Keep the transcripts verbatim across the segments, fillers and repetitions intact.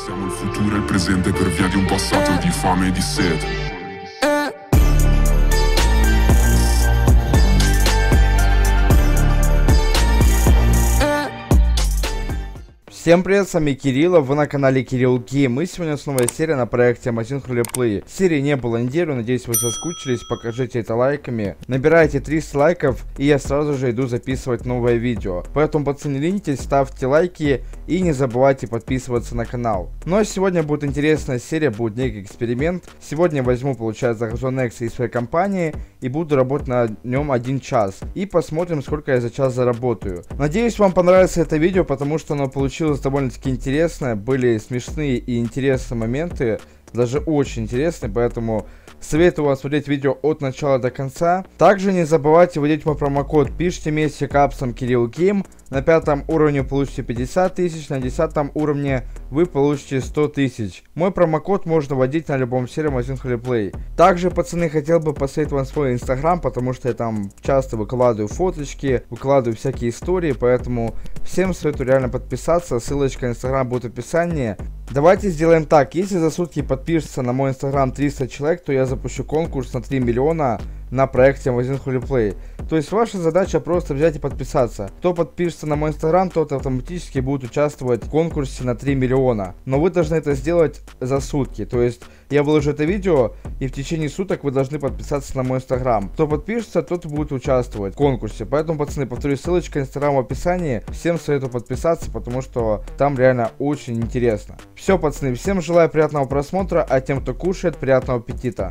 Siamo il futuro e il presente per via di un passato di fame e di sete. Всем привет, с вами Кирилл, вы на канале Кирилл Гейм, и сегодня с новой серия на проекте Amazing Roleplay. Серии не было неделю, надеюсь вы соскучились, покажите это лайками. Набирайте триста лайков, и я сразу же иду записывать новое видео. Поэтому, пацаны, ленитесь, ставьте лайки и не забывайте подписываться на канал. Ну а сегодня будет интересная серия, будет некий эксперимент. Сегодня возьму, получается, Газон X из своей компании и буду работать на нем один час. И посмотрим, сколько я за час заработаю. Надеюсь, вам понравится это видео, потому что оно получилось довольно-таки интересное, были смешные и интересные моменты, даже очень интересные, поэтому советую вам смотреть видео от начала до конца. Также не забывайте вводить мой промокод, пишите вместе капсом Кирилл Гейм, на пятом уровне получите пятьдесят тысяч, на десятом уровне вы получите сто тысяч. Мой промокод можно вводить на любом сервере Amazing Roleplay. Также, пацаны, хотел бы посоветовать вам свой инстаграм, потому что я там часто выкладываю фоточки, выкладываю всякие истории, поэтому всем советую реально подписаться, ссылочка на инстаграм будет в описании. Давайте сделаем так, если за сутки подпишется на мой инстаграм триста человек, то я запущу конкурс на три миллиона на проекте Amazing Roleplay. То есть ваша задача просто взять и подписаться. Кто подпишется на мой инстаграм, тот автоматически будет участвовать в конкурсе на три миллиона. Но вы должны это сделать за сутки. То есть я выложу это видео, и в течение суток вы должны подписаться на мой инстаграм. Кто подпишется, тот будет участвовать в конкурсе. Поэтому, пацаны, повторюсь, ссылочка на инстаграм в описании. Всем советую подписаться, потому что там реально очень интересно. Все, пацаны, всем желаю приятного просмотра, а тем, кто кушает, приятного аппетита.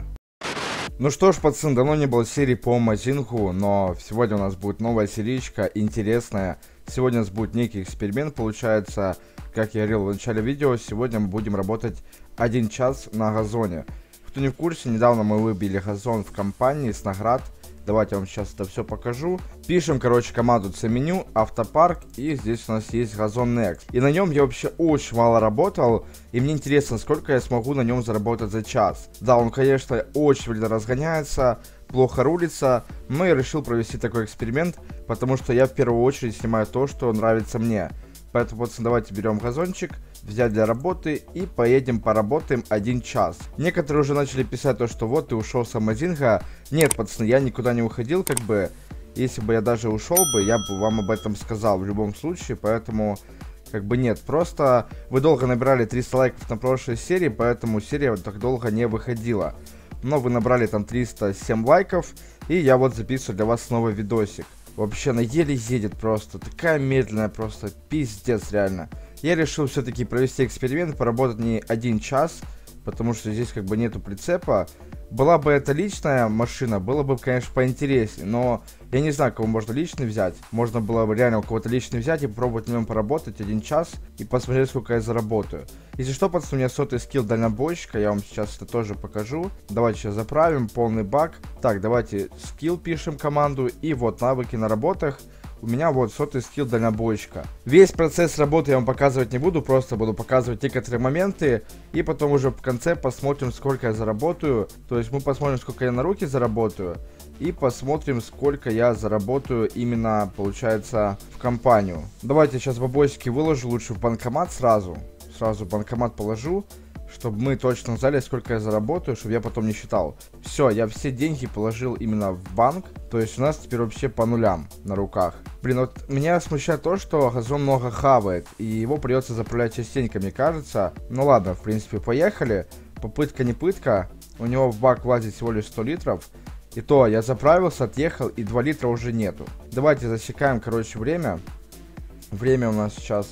Ну что ж, пацаны, давно не было серии по Амазингу, но сегодня у нас будет новая серичка, интересная. Сегодня у нас будет некий эксперимент, получается, как я говорил в начале видео, сегодня мы будем работать один час на газоне. Кто не в курсе, недавно мы выбили газон в компании с наград. Давайте я вам сейчас это все покажу. Пишем, короче, команду C-меню, автопарк, и здесь у нас есть Газон X. И на нем я вообще очень мало работал, и мне интересно, сколько я смогу на нем заработать за час. Да, он, конечно, очень сильно разгоняется, плохо рулится, но я решил провести такой эксперимент, потому что я в первую очередь снимаю то, что нравится мне. Поэтому, пацаны, давайте берем газончик, взять для работы и поедем поработаем один час. Некоторые уже начали писать то, что вот ты ушел с Амазинга. Нет, пацаны, я никуда не уходил, как бы. Если бы я даже ушел бы, я бы вам об этом сказал в любом случае, поэтому как бы нет. Просто вы долго набирали триста лайков на прошлой серии, поэтому серия так долго не выходила. Но вы набрали там триста семь лайков, и я вот записываю для вас новый видосик. Вообще, она еле едет просто, такая медленная, просто пиздец реально. Я решил все-таки провести эксперимент, поработать не один час, потому что здесь как бы нету прицепа. Была бы это личная машина, было бы, конечно, поинтереснее, но я не знаю, кого можно личный взять. Можно было бы реально у кого-то личный взять и попробовать на нем поработать один час и посмотреть, сколько я заработаю. Если что, пацаны, у меня сотый скилл дальнобойщика, я вам сейчас это тоже покажу. Давайте сейчас заправим, полный бак. Так, давайте скилл пишем команду, и вот навыки на работах. У меня вот сотый скилл дальнобойщика. Весь процесс работы я вам показывать не буду, просто буду показывать некоторые моменты. И потом уже в конце посмотрим, сколько я заработаю. То есть мы посмотрим, сколько я на руки заработаю. И посмотрим, сколько я заработаю именно, получается, в компанию. Давайте сейчас бабосики выложу лучше в банкомат сразу. Сразу в банкомат положу, чтобы мы точно знали, сколько я заработаю, чтобы я потом не считал. Все, я все деньги положил именно в банк. То есть у нас теперь вообще по нулям на руках. Блин, вот меня смущает то, что газон много хавает, и его придется заправлять частенько, мне кажется. Ну ладно, в принципе, поехали. Попытка не пытка. У него в бак влазит всего лишь сто литров. И то, я заправился, отъехал, и два литра уже нету. Давайте засекаем, короче, время. Время у нас сейчас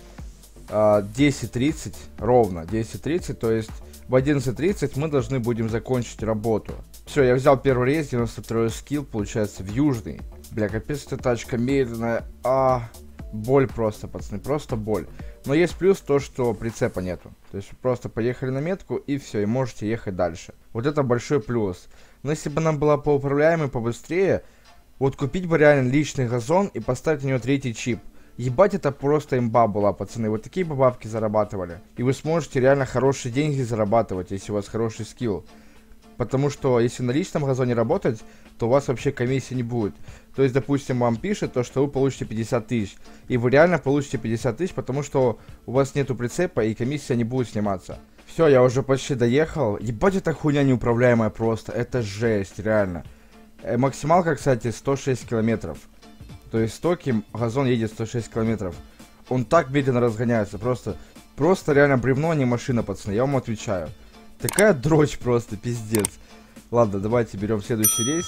э, десять тридцать, ровно десять тридцать, то есть в одиннадцать тридцать мы должны будем закончить работу. Все, я взял первый рейс, девяносто второй скилл, получается, в южный. Бля, капец, эта тачка медленная. А, боль просто, пацаны, просто боль. Но есть плюс то, что прицепа нету. То есть просто поехали на метку, и все, и можете ехать дальше. Вот это большой плюс. Но если бы нам было поуправляемый, побыстрее, вот купить бы реально личный газон и поставить на него третий чип. Ебать, это просто имба была, пацаны. Вот такие бы бабки зарабатывали. И вы сможете реально хорошие деньги зарабатывать, если у вас хороший скилл. Потому что если на личном газоне работать, то у вас вообще комиссии не будет. То есть, допустим, вам пишет то, что вы получите пятьдесят тысяч. И вы реально получите пятьдесят тысяч, потому что у вас нету прицепа и комиссия не будет сниматься. Все, я уже почти доехал. Ебать, эта хуйня неуправляемая просто. Это жесть, реально. Э, максималка, кстати, сто шесть километров. То есть стоки газон едет сто шесть километров. Он так медленно разгоняется. Просто, просто реально бревно, а не машина, пацаны. Я вам отвечаю. Такая дрочь просто, пиздец. Ладно, давайте берем следующий рейс.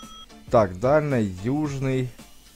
Так, дальний, южный.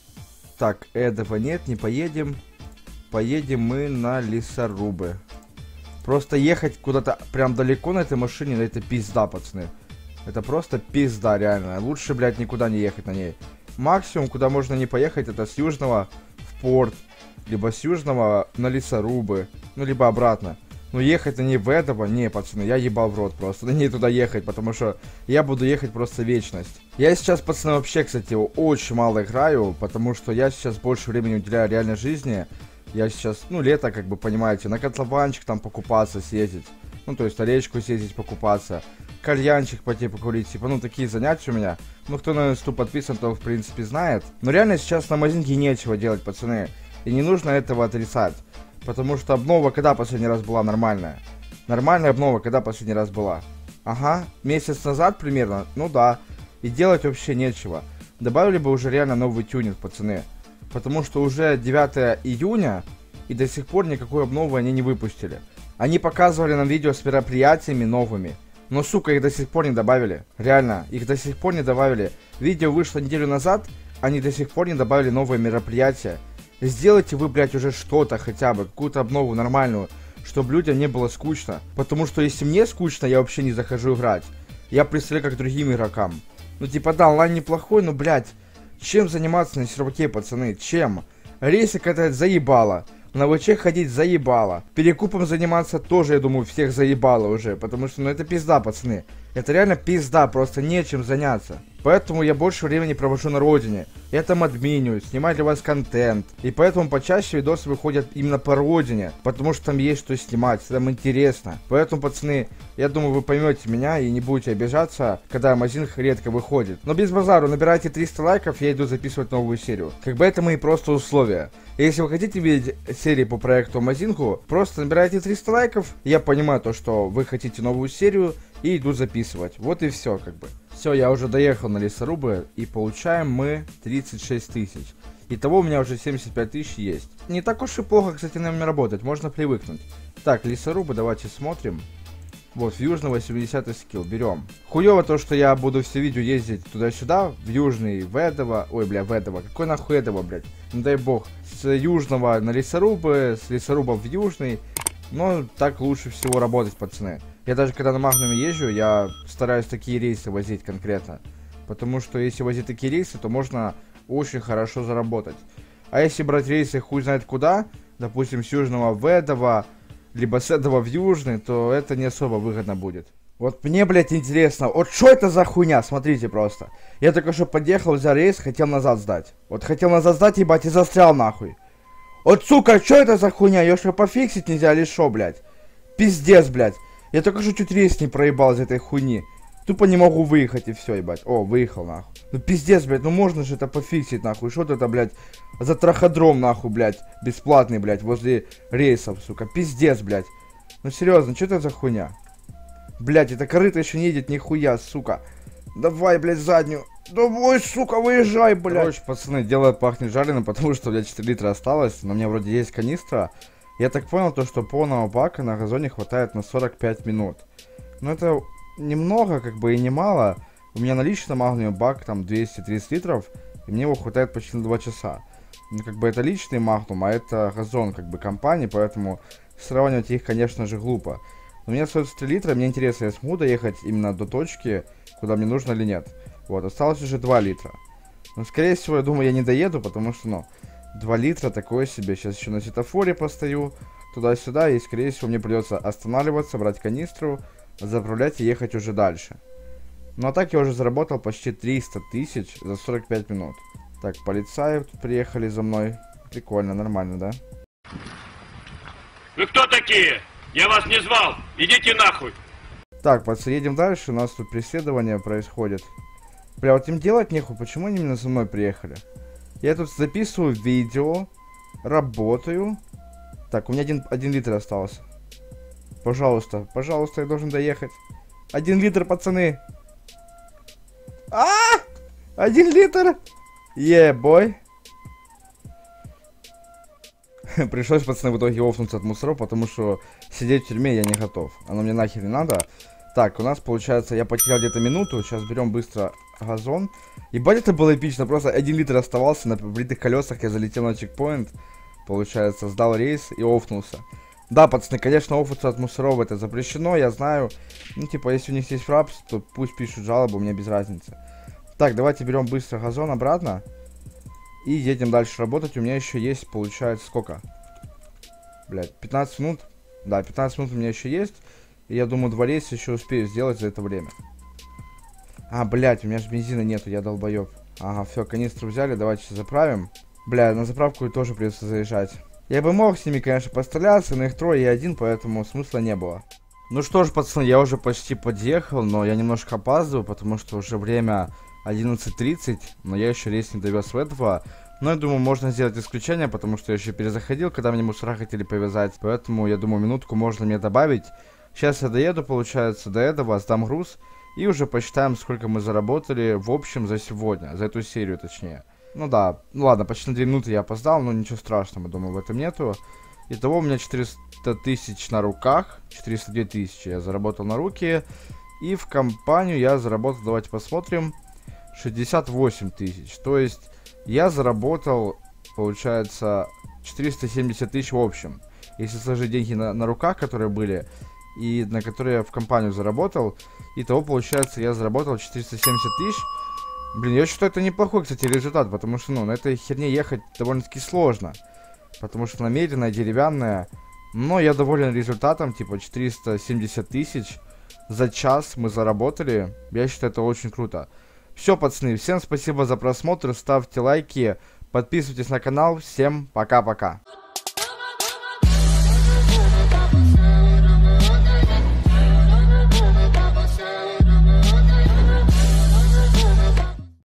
Так, этого нет, не поедем. Поедем мы на лесорубы. Просто ехать куда-то прям далеко на этой машине, это пизда, пацаны. Это просто пизда, реально. Лучше, блядь, никуда не ехать на ней. Максимум, куда можно не поехать, это с южного в порт. Либо с южного на лесорубы. Ну, либо обратно. Но ехать на ней в этого, не, пацаны, я ебал в рот просто. На ней туда ехать, потому что я буду ехать просто вечность. Я сейчас, пацаны, вообще, кстати, очень мало играю, потому что я сейчас больше времени уделяю реальной жизни. Я сейчас, ну, лето, как бы, понимаете, на котлованчик там покупаться, съездить. Ну, то есть на речку съездить, покупаться. Кальянчик пойти покурить, типа, ну, такие занятия у меня. Ну, кто на инсту подписан, то, в принципе, знает. Но реально сейчас на Мазинке нечего делать, пацаны. И не нужно этого отрицать. Потому что обнова когда последний раз была нормальная? Нормальная обнова когда последний раз была? Ага, месяц назад примерно? Ну да. И делать вообще нечего. Добавили бы уже реально новый тюнинг, пацаны. Потому что уже девятое июня, и до сих пор никакой обновы они не выпустили. Они показывали нам видео с мероприятиями новыми. Но, сука, их до сих пор не добавили. Реально, их до сих пор не добавили. Видео вышло неделю назад, они до сих пор не добавили новые мероприятия. Сделайте вы, блядь, уже что-то хотя бы, какую-то обнову нормальную, чтобы людям не было скучно. Потому что если мне скучно, я вообще не захожу играть. Я представляю как другим игрокам. Ну типа да, онлайн неплохой, но, блядь, чем заниматься на серваке, пацаны, чем? Рейсы катать заебало. На ВЧ ходить заебало. Перекупом заниматься тоже, я думаю, всех заебало уже. Потому что, ну это пизда, пацаны. Это реально пизда, просто нечем заняться. Поэтому я больше времени провожу на родине. Я там админю, снимаю для вас контент. И поэтому почаще видосы выходят именно по родине. Потому что там есть что снимать, там интересно. Поэтому, пацаны, я думаю, вы поймете меня и не будете обижаться, когда Мазинг редко выходит. Но без базару, набирайте триста лайков, я иду записывать новую серию. Как бы это мои просто условия. Если вы хотите видеть серии по проекту Мазингу, просто набирайте триста лайков. Я понимаю то, что вы хотите новую серию, и иду записывать. Вот и все, как бы. Все, я уже доехал на лесорубы, и получаем мы тридцать шесть тысяч. Итого у меня уже семьдесят пять тысяч есть. Не так уж и плохо, кстати, на мне работать, можно привыкнуть. Так, лесорубы, давайте смотрим. Вот, в южный восьмидесятый скилл, берем. Хуёво то, что я буду все видео ездить туда-сюда, в южный, в этого, ой, бля, в этого, какой нахуй этого, блядь, не дай бог. С южного на лесорубы, с лесоруба в южный, но так лучше всего работать, пацаны. Я даже когда на Магнуме езжу, я стараюсь такие рейсы возить конкретно. Потому что если возить такие рейсы, то можно очень хорошо заработать. А если брать рейсы хуй знает куда, допустим, с южного в этого, либо с этого в южный, то это не особо выгодно будет. Вот мне, блядь, интересно, вот что это за хуйня, смотрите просто. Я только что подъехал, взял рейс, хотел назад сдать. Вот хотел назад сдать, ебать, и застрял нахуй. Вот, сука, что это за хуйня, её что, пофиксить нельзя или шо, блядь? Пиздец, блядь. Я только что чуть рейс не проебал из этой хуйни. Тупо не могу выехать и все, ебать. О, выехал, нахуй. Ну пиздец, блядь, ну можно же это пофиксить, нахуй. Что это, блядь, за траходром, нахуй, блядь, бесплатный, блядь, возле рейсов, сука. Пиздец, блядь. Ну серьезно, что это за хуйня? Блядь, это корыто еще не едет, нихуя, сука. Давай, блядь, заднюю. Давай, сука, выезжай, блядь. Короче, пацаны, дело пахнет жареным, потому что у меня четыре литра осталось. Но у меня вроде есть канистра. Я так понял, то, что полного бака на газоне хватает на сорок пять минут. Но это немного, как бы, и немало. У меня на личном магниуме бак там двести тридцать литров, и мне его хватает почти на два часа. Ну, как бы, это личный магнум, а это газон, как бы, компании, поэтому сравнивать их, конечно же, глупо. Но у меня сорок три литра, мне интересно, я смогу доехать именно до точки, куда мне нужно или нет. Вот, осталось уже два литра. Но, скорее всего, я думаю, я не доеду, потому что, ну... два литра такое себе. Сейчас еще на светофоре постою. Туда-сюда. И, скорее всего, мне придется останавливаться, брать канистру, заправлять и ехать уже дальше. Ну, а так я уже заработал почти триста тысяч за сорок пять минут. Так, полицаи тут приехали за мной. Прикольно, нормально, да? Вы кто такие? Я вас не звал. Идите нахуй. Так, пацаны, едем дальше. У нас тут преследование происходит. Бля, вот им делать нехуй. Почему они именно за мной приехали? Я тут записываю видео. Работаю. Так, у меня один, один литр остался. Пожалуйста, пожалуйста, я должен доехать. Один литр, пацаны. А! Один литр! Е, бой. Пришлось, пацаны, в итоге офнуться от мусоров, потому что сидеть в тюрьме я не готов. Оно мне нахер не надо. Так, у нас получается, я потерял где-то минуту. Сейчас берем быстро газон. Ебать, это было эпично. Просто один литр оставался на бритых колесах. Я залетел на чекпоинт. Получается, сдал рейс и офнулся. Да, пацаны, конечно, офнуться от мусоров это запрещено, я знаю. Ну, типа, если у них есть фрапс, то пусть пишут жалобу, мне без разницы. Так, давайте берем быстро газон обратно. И едем дальше работать. У меня еще есть, получается, сколько? Блядь, пятнадцать минут. Да, пятнадцать минут у меня еще есть. И я думаю, два рейса еще успею сделать за это время. А, блядь, у меня же бензина нету, я долбоеб. Ага, все, канистру взяли, давайте заправим. Бля, на заправку тоже придется заезжать. Я бы мог с ними, конечно, постреляться, но их трое и один, поэтому смысла не было. Ну что ж, пацаны, я уже почти подъехал, но я немножко опаздываю, потому что уже время одиннадцать тридцать, но я еще рейс не довез в этого. Но я думаю, можно сделать исключение, потому что я еще перезаходил, когда мне мусора хотели повязать. Поэтому, я думаю, минутку можно мне добавить. Сейчас я доеду, получается, до этого, сдам груз. И уже посчитаем, сколько мы заработали в общем за сегодня, за эту серию точнее. Ну да, ну ладно, почти на две минуты я опоздал, но ничего страшного, думаю, в этом нету. Итого у меня четыреста тысяч на руках, четыреста две тысячи я заработал на руки. И в компанию я заработал, давайте посмотрим, шестьдесят восемь тысяч. То есть я заработал, получается, четыреста семьдесят тысяч в общем. Если сложить деньги на, на руках, которые были, и на которые я в компанию заработал, итого, получается, я заработал четыреста семьдесят тысяч. Блин, я считаю, это неплохой, кстати, результат, потому что, ну, на этой херне ехать довольно-таки сложно. Потому что намеренная, деревянная. Но я доволен результатом, типа четыреста семьдесят тысяч за час мы заработали. Я считаю, это очень круто. Все, пацаны, всем спасибо за просмотр, ставьте лайки, подписывайтесь на канал, всем пока-пока.